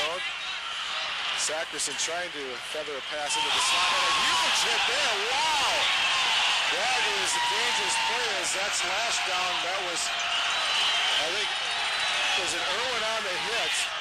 zone. Sakerson trying to feather a pass into the slot. And a huge hit there. Wow! That is a dangerous play as that's Lasch down. That was, I think, was it Irwin on the hit.